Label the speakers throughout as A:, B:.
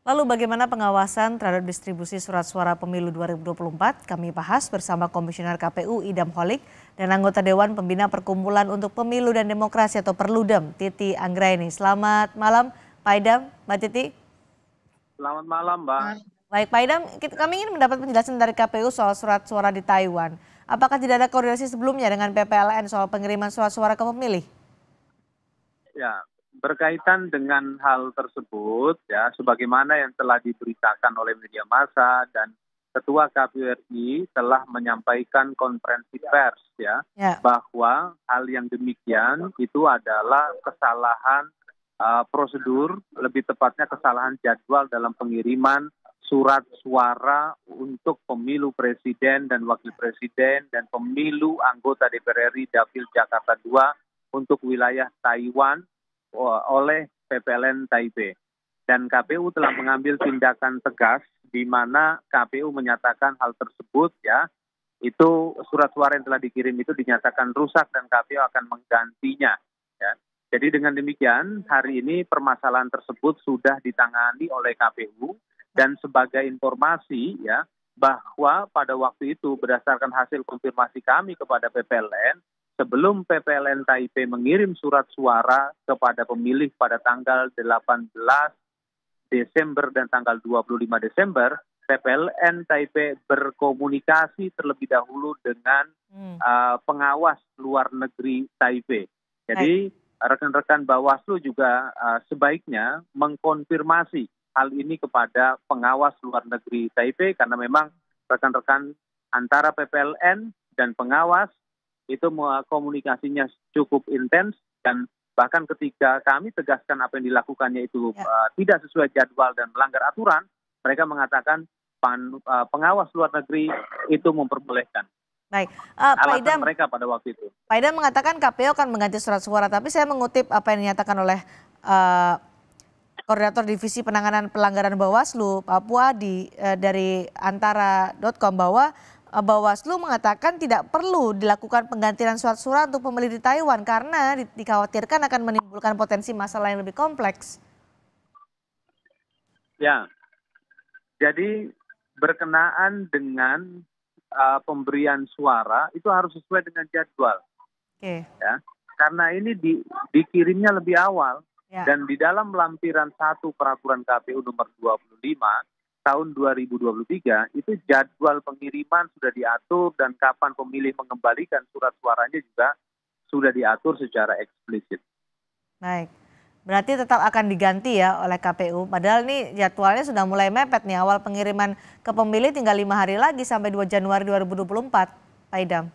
A: Lalu bagaimana pengawasan terhadap distribusi surat suara pemilu 2024? Kami bahas bersama Komisioner KPU Idam Holik dan anggota Dewan Pembina Perkumpulan untuk Pemilu dan Demokrasi atau Perludem, Titi Anggraini. Selamat malam Pak Idam, Mbak Titi.
B: Selamat malam, Mbak.
A: Baik Pak Idam, kami ingin mendapat penjelasan dari KPU soal surat suara di Taiwan. Apakah tidak ada koordinasi sebelumnya dengan PPLN soal pengiriman surat suara ke pemilih?
B: Ya, berkaitan dengan hal tersebut, ya, sebagaimana yang telah diberitakan oleh media massa dan Ketua KPU RI telah menyampaikan konferensi pers, ya,
A: Ya.
B: bahwa hal yang demikian itu adalah kesalahan prosedur, lebih tepatnya kesalahan jadwal dalam pengiriman surat suara untuk pemilu presiden dan wakil presiden dan pemilu anggota DPR RI Dapil Jakarta II untuk wilayah Taiwan oleh PPLN Taipei. Dan KPU telah mengambil tindakan tegas di mana KPU menyatakan hal tersebut, ya, itu surat suara yang telah dikirim itu dinyatakan rusak dan KPU akan menggantinya, ya. Jadi dengan demikian hari ini permasalahan tersebut sudah ditangani oleh KPU dan sebagai informasi, ya, bahwa pada waktu itu berdasarkan hasil konfirmasi kami kepada PPLN, sebelum PPLN Taipei mengirim surat suara kepada pemilih pada tanggal 18 Desember dan tanggal 25 Desember, PPLN Taipei berkomunikasi terlebih dahulu dengan pengawas luar negeri Taipei. Jadi rekan-rekan Bawaslu juga sebaiknya mengkonfirmasi hal ini kepada pengawas luar negeri Taipei karena memang rekan-rekan antara PPLN dan pengawas itu komunikasinya cukup intens dan bahkan ketika kami tegaskan apa yang dilakukannya itu tidak sesuai jadwal dan melanggar aturan, mereka mengatakan pengawas luar negeri itu memperbolehkan.
A: Baik, Pak
B: Alasan
A: Idam,
B: mereka pada waktu itu.
A: Pak Idam mengatakan KPU akan mengganti surat suara, tapi saya mengutip apa yang dinyatakan oleh Koordinator Divisi Penanganan Pelanggaran Bawaslu, Pak Puadi, dari antara.com bahwa Bawaslu mengatakan tidak perlu dilakukan penggantian surat suara untuk pemilih di Taiwan karena dikhawatirkan akan menimbulkan potensi masalah yang lebih kompleks.
B: Ya, jadi berkenaan dengan pemberian suara itu harus sesuai dengan jadwal.
A: Oke.
B: Ya, karena ini dikirimnya lebih awal.
A: Ya.
B: Dan di dalam lampiran 1 peraturan KPU nomor 25 tahun 2023 itu jadwal pengiriman sudah diatur dan kapan pemilih mengembalikan surat suaranya juga sudah diatur secara eksplisit.
A: Baik, berarti tetap akan diganti ya oleh KPU. Padahal ini jadwalnya sudah mulai mepet nih, awal pengiriman ke pemilih tinggal 5 hari lagi sampai 2 Januari 2024, Pak Idam.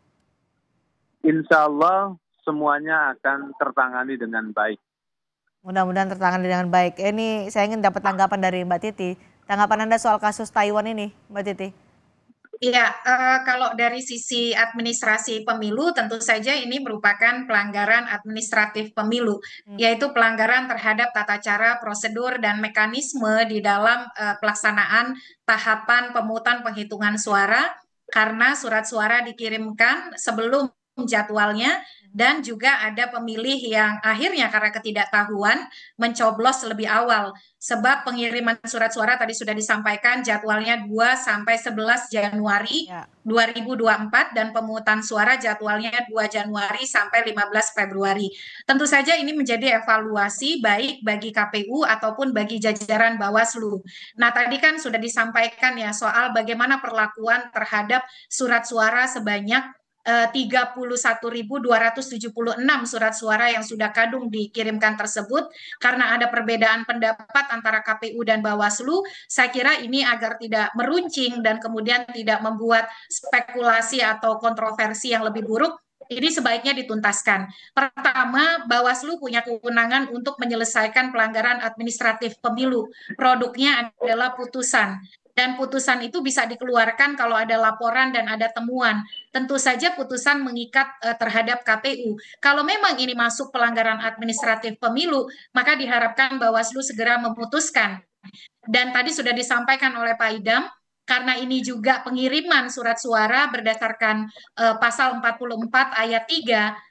B: Insya Allah semuanya akan tertangani dengan baik.
A: Mudah-mudahan tertangani dengan baik. Ini saya ingin dapat tanggapan dari Mbak Titi. Tanggapan Anda soal kasus Taiwan ini, Mbak Titi?
C: Iya, kalau dari sisi administrasi pemilu tentu saja ini merupakan pelanggaran administratif pemilu, yaitu pelanggaran terhadap tata cara, prosedur, dan mekanisme di dalam pelaksanaan tahapan pemungutan penghitungan suara karena surat suara dikirimkan sebelum jadwalnya dan juga ada pemilih yang akhirnya karena ketidaktahuan mencoblos lebih awal. Sebab pengiriman surat suara tadi sudah disampaikan jadwalnya 2 sampai 11 Januari 2024 dan pemungutan suara jadwalnya 2 Januari sampai 15 Februari. Tentu saja ini menjadi evaluasi baik bagi KPU ataupun bagi jajaran Bawaslu. Nah, tadi kan sudah disampaikan ya soal bagaimana perlakuan terhadap surat suara sebanyak 31.276 surat suara yang sudah kadung dikirimkan tersebut karena ada perbedaan pendapat antara KPU dan Bawaslu. Saya kira ini agar tidak meruncing dan kemudian tidak membuat spekulasi atau kontroversi yang lebih buruk, ini sebaiknya dituntaskan. Pertama, Bawaslu punya kewenangan untuk menyelesaikan pelanggaran administratif pemilu. Produknya adalah putusan. Dan putusan itu bisa dikeluarkan kalau ada laporan dan ada temuan. Tentu saja putusan mengikat terhadap KPU. Kalau memang ini masuk pelanggaran administratif pemilu, maka diharapkan Bawaslu segera memutuskan. Dan tadi sudah disampaikan oleh Pak Idam, karena ini juga pengiriman surat suara berdasarkan pasal 44 ayat 3,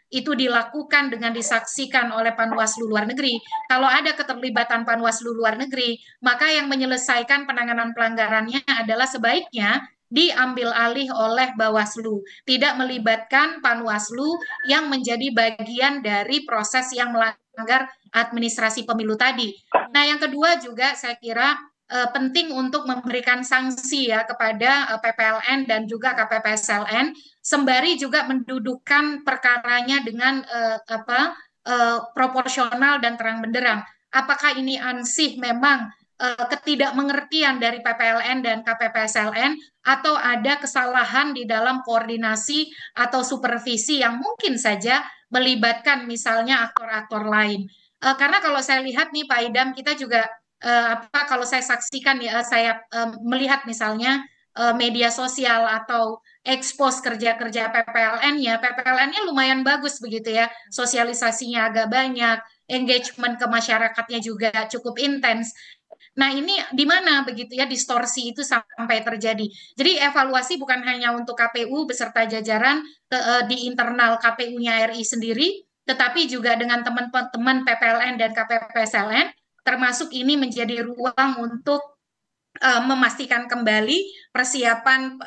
C: itu dilakukan dengan disaksikan oleh Panwaslu luar negeri, kalau ada keterlibatan Panwaslu luar negeri, maka yang menyelesaikan penanganan pelanggarannya adalah sebaiknya diambil alih oleh Bawaslu, tidak melibatkan Panwaslu yang menjadi bagian dari proses yang melanggar administrasi pemilu tadi. Nah, yang kedua juga saya kira penting untuk memberikan sanksi ya kepada PPLN dan juga KPPSLN, sembari juga mendudukkan perkaranya dengan proporsional dan terang benderang. Apakah ini ansih memang ketidakmengertian dari PPLN dan KPPSLN atau ada kesalahan di dalam koordinasi atau supervisi yang mungkin saja melibatkan misalnya aktor-aktor lain. Karena kalau saya lihat nih Pak Idam, kita juga kalau saya saksikan ya, saya melihat misalnya media sosial atau expose kerja-kerja PPLN-nya, PPLN-nya lumayan bagus begitu ya, sosialisasinya agak banyak, engagement ke masyarakatnya juga cukup intens. Nah, ini di mana begitu ya distorsi itu sampai terjadi. Jadi evaluasi bukan hanya untuk KPU beserta jajaran di internal KPU-nya RI sendiri, tetapi juga dengan teman-teman PPLN dan KPPSLN, termasuk ini menjadi ruang untuk memastikan kembali persiapan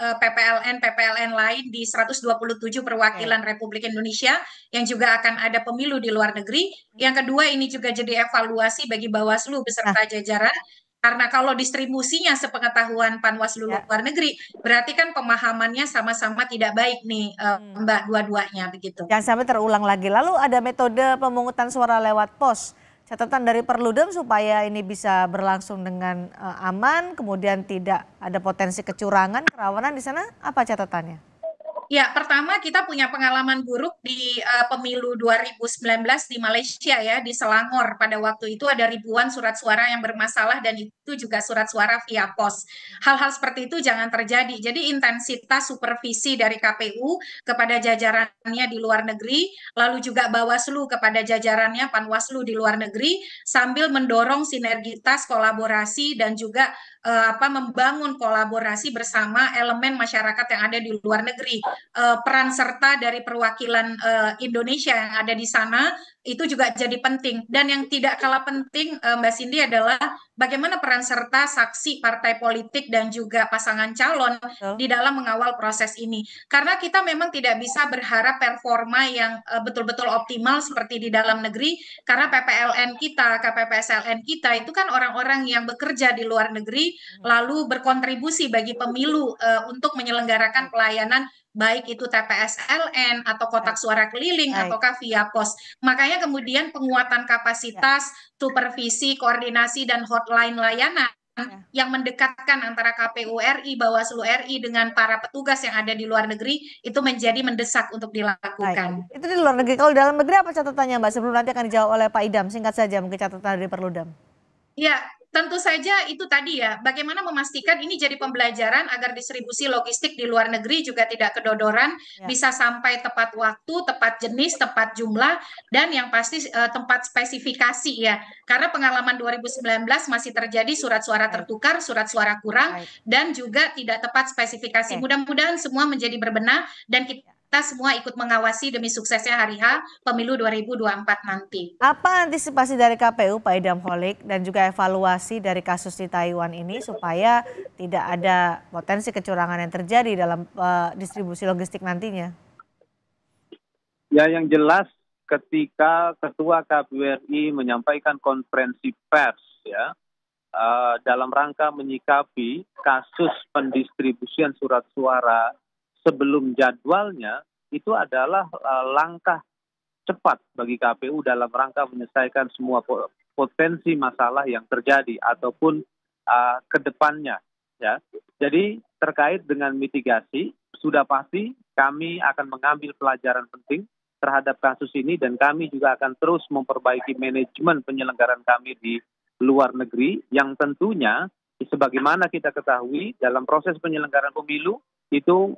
C: PPLN lain di 127 perwakilan Republik Indonesia yang juga akan ada pemilu di luar negeri. Yang kedua, ini juga jadi evaluasi bagi Bawaslu beserta jajaran, karena kalau distribusinya sepengetahuan Panwaslu luar negeri, berarti kan pemahamannya sama-sama tidak baik nih Mbak, dua-duanya begitu.
A: Jangan sampai terulang lagi. Lalu ada metode pemungutan suara lewat pos. Catatan dari Perludem supaya ini bisa berlangsung dengan aman, kemudian tidak ada potensi kecurangan, kerawanan di sana, apa catatannya?
C: Ya, pertama kita punya pengalaman buruk di pemilu 2019 di Malaysia ya, di Selangor. Pada waktu itu ada ribuan surat suara yang bermasalah dan itu juga surat suara via pos. Hal-hal seperti itu jangan terjadi. Jadi intensitas supervisi dari KPU kepada jajarannya di luar negeri, lalu juga Bawaslu kepada jajarannya Panwaslu di luar negeri, sambil mendorong sinergitas, kolaborasi dan juga membangun kolaborasi bersama elemen masyarakat yang ada di luar negeri. Peran serta dari perwakilan Indonesia yang ada di sana itu juga jadi penting. Dan yang tidak kalah penting Mbak Cindy adalah bagaimana peran serta saksi partai politik dan juga pasangan calon di dalam mengawal proses ini. Karena kita memang tidak bisa berharap performa yang betul-betul optimal seperti di dalam negeri, karena PPLN kita, KPPSLN kita itu kan orang-orang yang bekerja di luar negeri lalu berkontribusi bagi pemilu untuk menyelenggarakan pelayanan baik itu TPS-LN atau kotak suara keliling ataukah via pos. Makanya kemudian penguatan kapasitas, supervisi, koordinasi dan hotline layanan yang mendekatkan antara KPU RI, Bawaslu RI dengan para petugas yang ada di luar negeri itu menjadi mendesak untuk dilakukan.
A: Itu di luar negeri. Kalau di dalam negeri apa catatannya Mbak? Sebelum nanti akan dijawab oleh Pak Idam, singkat saja mungkin catatan dari Perludem.
C: Ya, tentu saja itu tadi ya, bagaimana memastikan ini jadi pembelajaran agar distribusi logistik di luar negeri juga tidak kedodoran, bisa sampai tepat waktu, tepat jenis, tepat jumlah, dan yang pasti tempat spesifikasi ya. Karena pengalaman 2019 masih terjadi surat suara tertukar, surat suara kurang, dan juga tidak tepat spesifikasi. Mudah-mudahan semua menjadi berbenah dan kita semua ikut mengawasi demi suksesnya hari H pemilu 2024 nanti.
A: Apa antisipasi dari KPU Pak Idam Holik dan juga evaluasi dari kasus di Taiwan ini supaya tidak ada potensi kecurangan yang terjadi dalam distribusi logistik nantinya?
B: Ya, yang jelas ketika Ketua KPU RI menyampaikan konferensi pers ya dalam rangka menyikapi kasus pendistribusian surat suara sebelum jadwalnya, itu adalah langkah cepat bagi KPU dalam rangka menyelesaikan semua potensi masalah yang terjadi ataupun ke depannya. Ya. Jadi terkait dengan mitigasi, sudah pasti kami akan mengambil pelajaran penting terhadap kasus ini dan kami juga akan terus memperbaiki manajemen penyelenggaraan kami di luar negeri yang tentunya sebagaimana kita ketahui dalam proses penyelenggaraan pemilu itu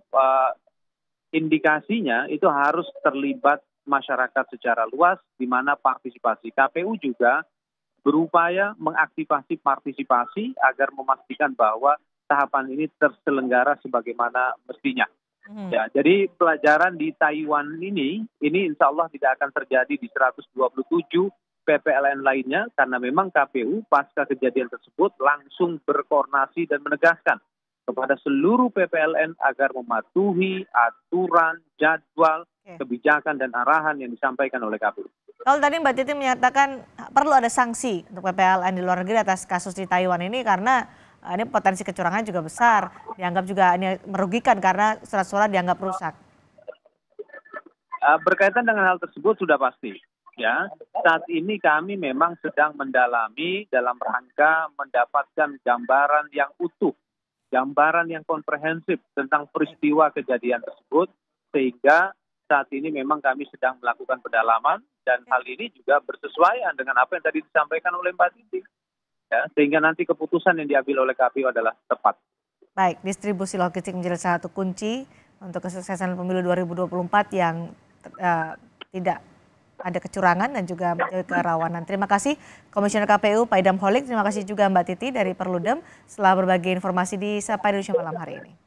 B: indikasinya itu harus terlibat masyarakat secara luas di mana partisipasi. KPU juga berupaya mengaktifasi partisipasi agar memastikan bahwa tahapan ini terselenggara sebagaimana mestinya. Ya, jadi pelajaran di Taiwan ini insya Allah tidak akan terjadi di 127 PPLN lainnya, karena memang KPU pasca kejadian tersebut langsung berkoordinasi dan menegaskan kepada seluruh PPLN agar mematuhi aturan, jadwal, kebijakan dan arahan yang disampaikan oleh KPU.
A: Kalau tadi Mbak Titi menyatakan perlu ada sanksi untuk PPLN di luar negeri atas kasus di Taiwan ini karena ini potensi kecurangan juga besar, dianggap juga ini merugikan karena surat suara dianggap rusak.
B: Berkaitan dengan hal tersebut sudah pasti. Ya, saat ini kami memang sedang mendalami dalam rangka mendapatkan gambaran yang utuh, gambaran yang komprehensif tentang peristiwa kejadian tersebut, sehingga saat ini memang kami sedang melakukan pendalaman dan hal ini juga bersesuaian dengan apa yang tadi disampaikan oleh Mbak Titi. Ya, sehingga nanti keputusan yang diambil oleh KPU adalah tepat.
A: Baik, distribusi logistik menjadi salah satu kunci untuk kesuksesan pemilu 2024 yang tidak ada kecurangan dan juga kerawanan. Terima kasih Komisioner KPU Pak Idam Holik, terima kasih juga Mbak Titi dari Perludem setelah berbagi informasi di Sapa Indonesia Malam hari ini.